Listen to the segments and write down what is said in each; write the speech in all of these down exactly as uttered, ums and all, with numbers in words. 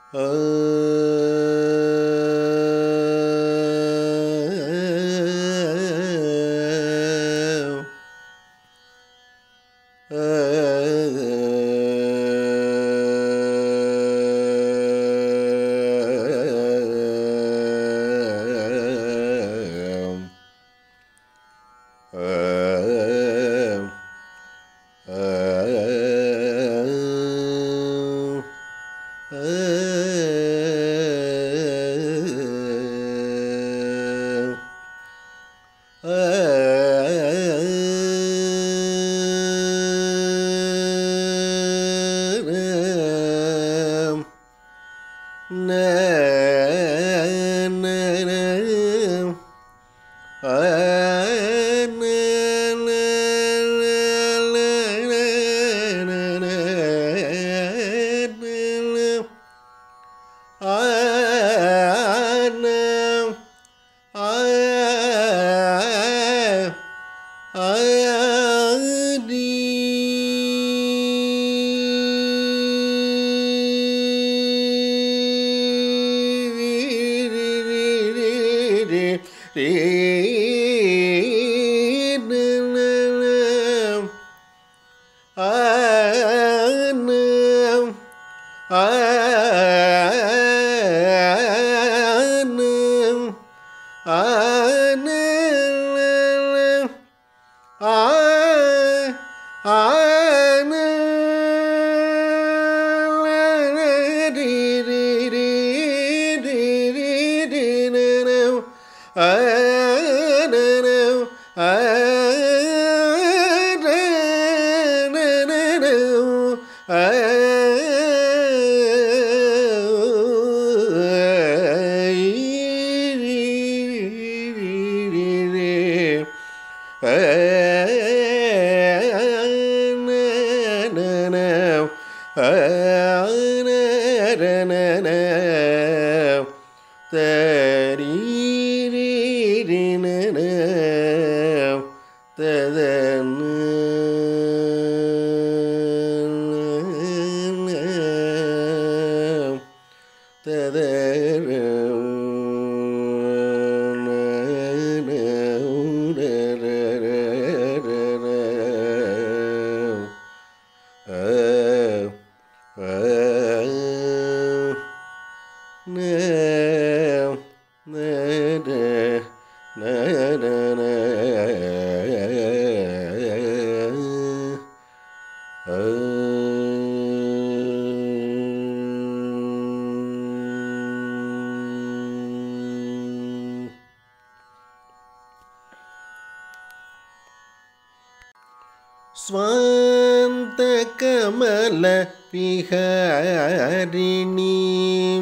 स्वान्तकमलविहारिणीं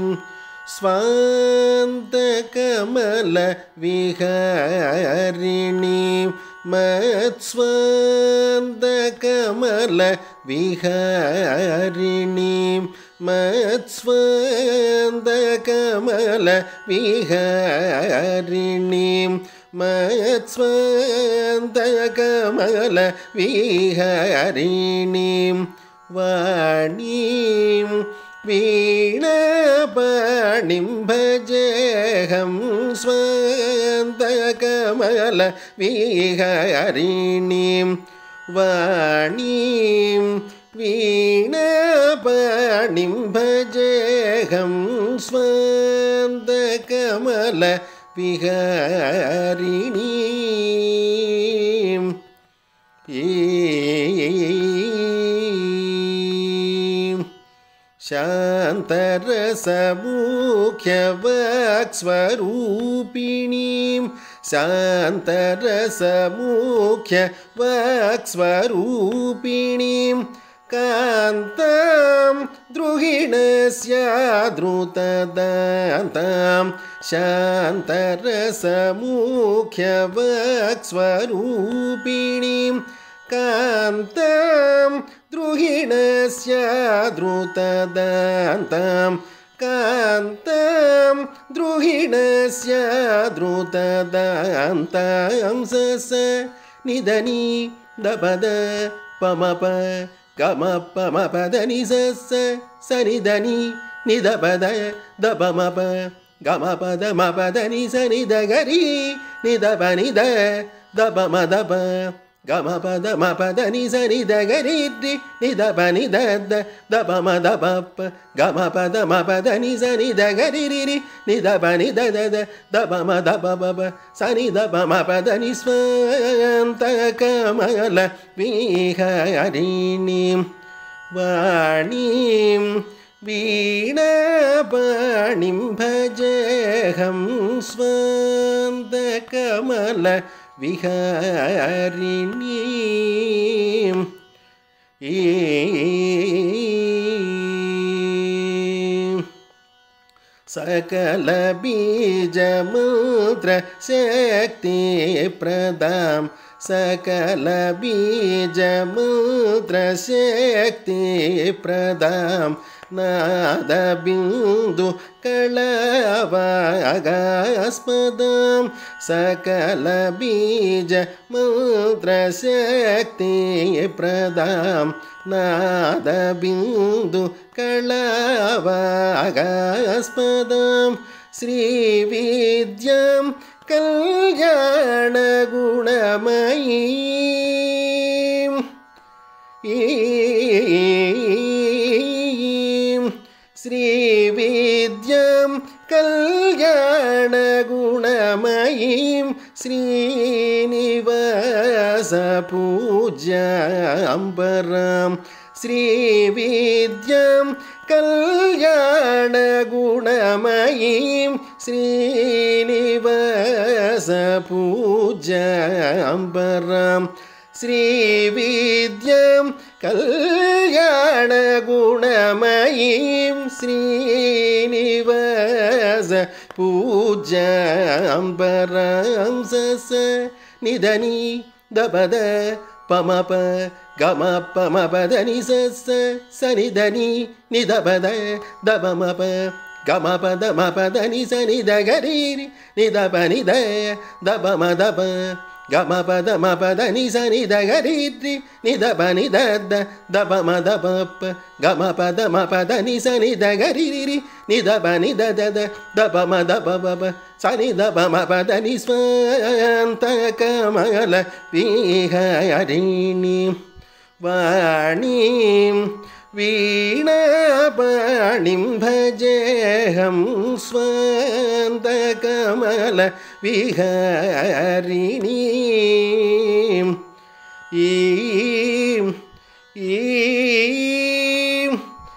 स्वान्तकमलविहारिणीं मत्स्वान्तकमलविहारिणीं मत्स्वान्तकमलविहारिणीं मत्स्वान्तकमलविहारिणीं वाणीं वीणापाणिं भजेऽहं स्वान्तकमलविहारिणीं वाणीं वीणापाणिं भजेऽहं स्वान्तकमलविहारिणीं शान्तरसमुख्यवाक्स्वरूपिणीं शान्तरसमुख्यवाक्स्वरूपिणीं कान्तां द्रुहिणस्यादृतदान्तां शान्तरसमुख्यवाक्स्वरूपिणीं कान्तां द्रुहिणस्यादृतदान्तां कान्तां द्रुहिणस्यादृतदान्तां सस निधनि दपद पमप गमपमपदनि सस सनिधनि నిద పద దప మప గమ పద మపద నిస నిద గరి నిద ప నిద దప మదప గమ పద మపద నిస నిద గరి నిద ప నిద దప మదప గమ పద మపద నిస నిద గరి రి నిద ప నిద దప మదప స నిద ప మపద నిస్వంత కమల విహరిణీం వాణీం వీణాపాణిం భజేహం స్వంత కమల విహారిణీం ఈ సకల బీజముద్ర శక్తి ప్రదాం సకల బీజముద్ర శక్తి ప్రదాం నాద బిందు కళావాగాస్పదం సకల బీజ మంత్ర శక్తి ప్రదాం నాద బిందు కళావాగాస్పదం శ్రీ విద్యాం కళ్యాణ గుణమయీ శ్రీ విద్యాం కళ్యాణ గుణమయీం శ్రీనివాస పూజ్యాంబరాం శ్రీ విద్యాం కళ్యాణ గుణమయీం శ్రీనివాస పూజ్యాంబరాం శ్రీ విద్యాం కళ్యాణ గుణమయీం శ్రీనివాస పూజ్యాంబరాం సస నిదని దపద పమప గమ పమపద ని సస సనిదని నిదపద దపమప గమ పద మపద ని సనిద గరి నిదప నిద దపమ దప గమ పద మపద ని సనిద గరి నిదప నిద దపమ దప గమ పద మపద ని సనిద గరి నిదప నిద దపమ దప సనిద పమపద ని స్వంత కమల విహరిణీం వాణీం వీణాపాణిం భజేహం స్వంత కమల విహరిణీం ఈం ఈం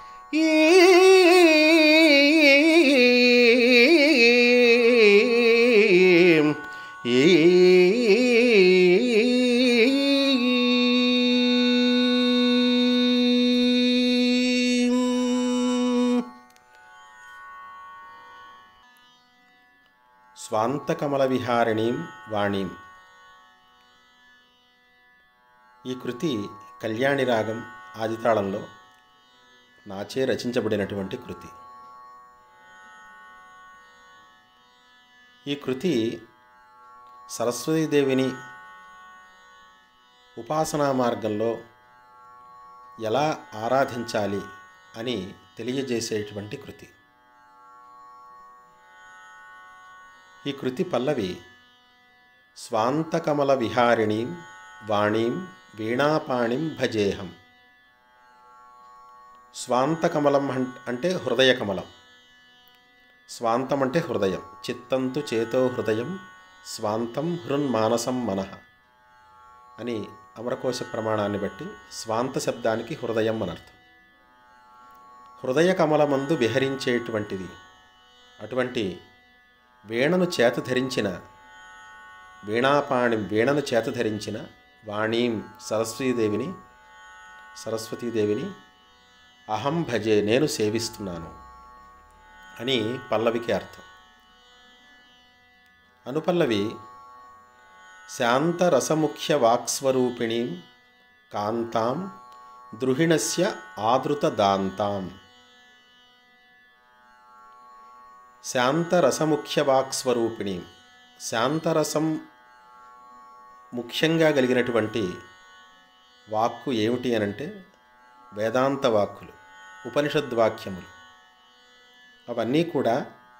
ఈం స్వాంతకమల విహారిణీం వాణీం. ఈ కృతి కళ్యాణి రాగం ఆదితాళంలో నాచే రచించబడినటువంటి కృతి. ఈ కృతి సరస్వతీదేవిని ఉపాసనా మార్గంలో ఎలా ఆరాధించాలి అని తెలియజేసేటువంటి కృతి. ఈ కృతి పల్లవి స్వాంతకమల విహారిణీం వాణీం వీణాపాణిం భజేహం. స్వాంతకమలం అంటే హృదయ కమలం. స్వాంతం అంటే హృదయం. చిత్తంతు చేతో హృదయం స్వాంతం హృన్మానసం మనః అని అమరకోశ ప్రమాణాన్ని బట్టి స్వాంత శబ్దానికి హృదయం అనర్థం. హృదయ కమలమందు విహరించేటువంటిది. అటువంటి వీణను చేత ధరించిన వీణాపాణి వీణను చేత ధరించిన వాణీం సరస్వతీదేవిని సరస్వతీదేవిని అహం భజే నేను సేవిస్తున్నాను అని పల్లవికి అర్థం. అనుపల్లవి శాంతరసముఖ్య వాక్స్వరూపిణీం కాంతాం ద్రుహిణస్య ఆదృతదాంతాం. శాంతరసముఖ్య వాక్స్వరూపిణి. శాంతరసం ముఖ్యంగా కలిగినటువంటి వాక్కు ఏమిటి అనంటే వేదాంత వాక్కులు, ఉపనిషద్వాక్యములు. అవన్నీ కూడా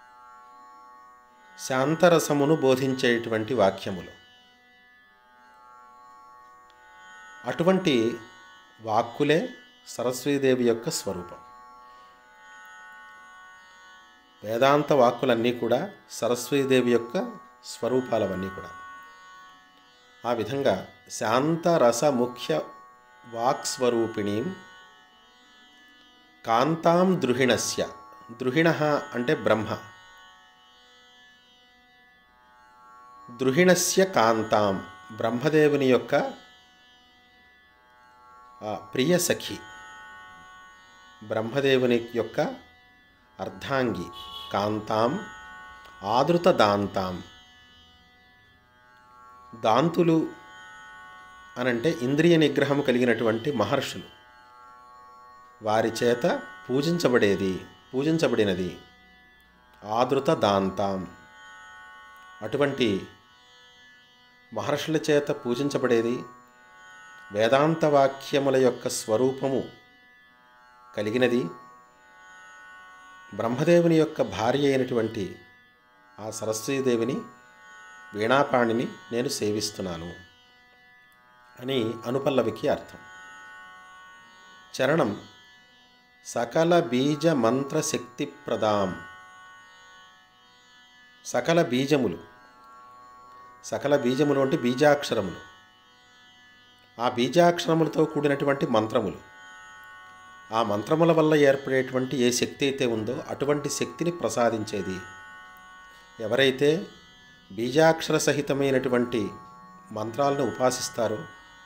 శాంతరసమును బోధించేటువంటి వాక్యములు. అటువంటి వాక్కులే సరస్వతీదేవి యొక్క స్వరూపం. వేదాంత వాక్కులన్నీ కూడా సరస్వతీదేవి యొక్క స్వరూపాలవన్నీ కూడా. ఆ విధంగా శాంతరస ముఖ్య వాక్స్వరూపిణీం కాంతాం ద్రుహిణస్య, ద్రుహిణ అంటే బ్రహ్మ, ద్రుహిణస్య కాంతాం బ్రహ్మదేవుని యొక్క ప్రియ సఖి, బ్రహ్మదేవుని యొక్క అర్ధాంగి, కాంతాం ఆదృత దాంతాం. దాంతులు అనంటే ఇంద్రియ నిగ్రహం కలిగినటువంటి మహర్షులు, వారి చేత పూజించబడేది, పూజించబడినది ఆదృత దాంతాం. అటువంటి మహర్షుల చేత పూజించబడేది, వేదాంత వాక్యముల యొక్క స్వరూపము కలిగినది, బ్రహ్మదేవుని యొక్క భార్య అయినటువంటి ఆ సరస్వతీదేవిని, వీణాపాణిని నేను సేవిస్తున్నాను అని అనుపల్లవికి అర్థం. చరణం సకల బీజ మంత్ర శక్తి ప్రదాం. సకల బీజములు, సకల బీజములు అంటే బీజాక్షరములు, ఆ బీజాక్షరములతో కూడినటువంటి మంత్రములు, ఆ మంత్రముల వల్ల ఏర్పడేటువంటి ఏ శక్తి అయితే ఉందో అటువంటి శక్తిని ప్రసాదించేది. ఎవరైతే బీజాక్షర సహితమైనటువంటి మంత్రాలను ఉపాసిస్తారో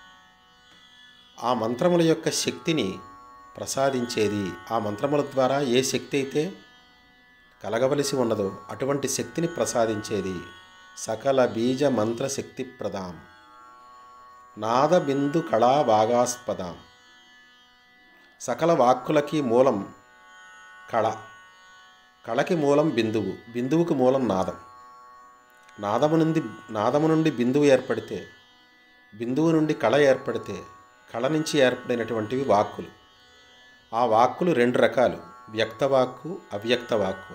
ఆ మంత్రముల యొక్క శక్తిని ప్రసాదించేది, ఆ మంత్రముల ద్వారా ఏ శక్తి అయితే కలగవలసి ఉన్నదో అటువంటి శక్తిని ప్రసాదించేది సకల బీజ మంత్ర శక్తి ప్రదాం. నాద బిందు కళా భాగాస్పదాం. సకల వాక్కులకి మూలం కళ, కళకి మూలం బిందువు, బిందువుకి మూలం నాదం. నాదము నుండి నాదము నుండి బిందువు ఏర్పడితే, బిందువు నుండి కళ ఏర్పడితే, కళ నుంచి ఏర్పడినటువంటివి వాక్కులు. ఆ వాక్కులు రెండు రకాలు, వ్యక్తవాక్కు, అవ్యక్త వాక్కు.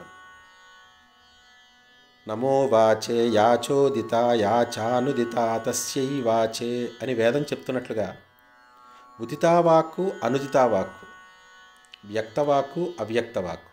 నమో వాచే యాచోదిత యాచానుదిత తస్యై వాచే అని వేదం చెప్తున్నట్లుగా ఉదితావాక్కు, అనుదితావాక్కు, వ్యక్తవాక్కు, అవ్యక్తవాక్కు.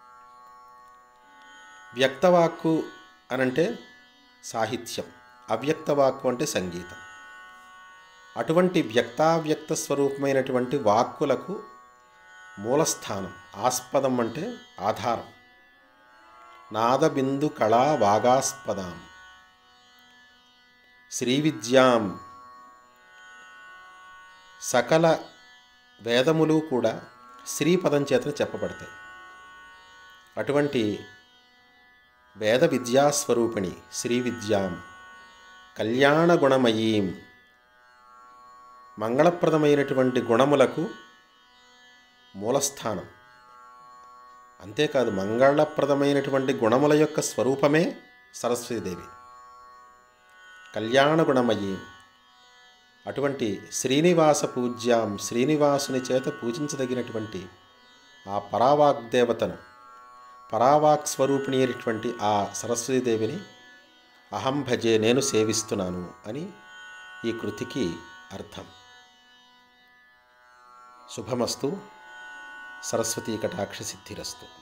వ్యక్తవాక్కు అనంటే సాహిత్యం, అవ్యక్తవాక్కు అంటే సంగీతం. అటువంటి వ్యక్తావ్యక్త స్వరూపమైనటువంటి వాక్కులకు మూలస్థానం, ఆస్పదం అంటే ఆధారం. నాదబిందు కళా వాగాస్పదాం. శ్రీవిద్యాం, సకల వేదములు కూడా శ్రీపదం చేత చెప్పబడతాయి. అటువంటి వేద విద్యాస్వరూపిణి శ్రీవిద్యాం కళ్యాణ గుణమయీం, మంగళప్రదమైనటువంటి గుణములకు మూలస్థానం. అంతేకాదు, మంగళప్రదమైనటువంటి గుణముల యొక్క స్వరూపమే సరస్వతీదేవి. కళ్యాణ గుణమయీం, అటువంటి శ్రీనివాస పూజ్యాం, శ్రీనివాసుని చేత పూజించదగినటువంటి ఆ పరావాగ్దేవతను, పరావాక్ స్వరూపిణి అయినటువంటి ఆ సరస్వతీదేవిని అహం భజే, నేను సేవిస్తున్నాను అని ఈ కృతికి అర్థం. శుభమస్తు. సరస్వతీ కటాక్ష సిద్ధిరస్తు.